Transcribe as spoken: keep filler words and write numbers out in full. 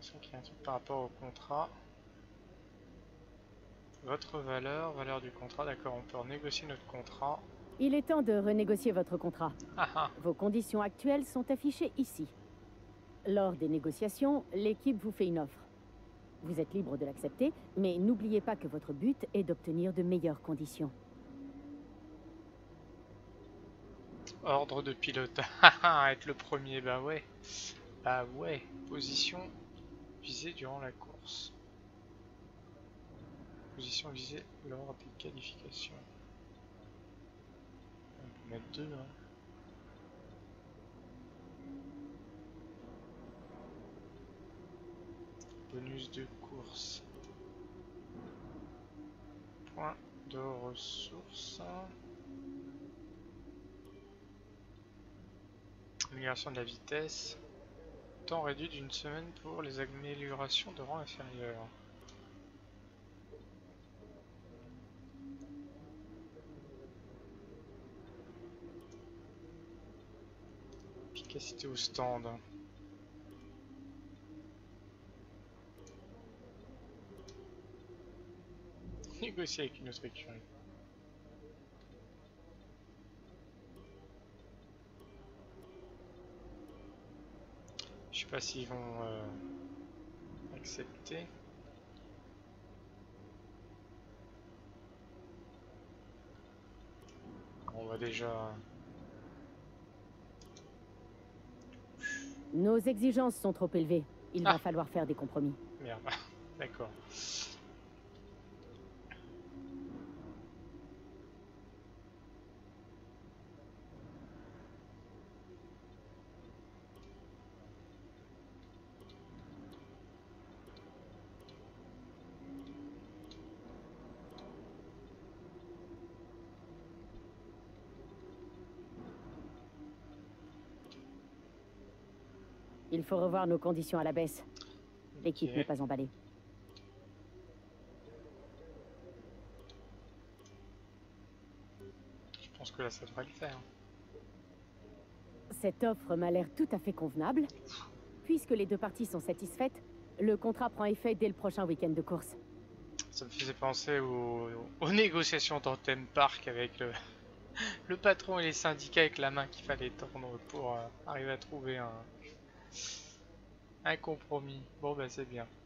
l'impression qu'il y a un truc par rapport au contrat. Votre valeur, valeur du contrat, d'accord, on peut renégocier notre contrat. Il est temps de renégocier votre contrat. Ah ah. Vos conditions actuelles sont affichées ici. Lors des négociations, l'équipe vous fait une offre. Vous êtes libre de l'accepter, mais n'oubliez pas que votre but est d'obtenir de meilleures conditions. Ordre de pilote. Haha, être le premier, bah ouais. Bah ouais. Position visée durant la course. Position visée lors des qualifications. On peut mettre deux, hein. Bonus de course. Point de ressources. Amélioration de la vitesse. Temps réduit d'une semaine pour les améliorations de rang inférieur. Efficacité au stand. Négocier avec une autre écurie. Je sais pas s'ils vont euh, accepter. On va déjà... Nos exigences sont trop élevées. Il Ah. va falloir faire des compromis. Merde, d'accord. Il faut revoir nos conditions à la baisse. L'équipe Ok. n'est pas emballée. Je pense que là ça devrait le faire. Cette offre m'a l'air tout à fait convenable. Puisque les deux parties sont satisfaites, le contrat prend effet dès le prochain week-end de course. Ça me faisait penser aux, aux négociations dans Theme Park avec le, le patron et les syndicats avec la main qu'il fallait tendre pour euh, arriver à trouver un, un compromis. Bon bah c'est bien.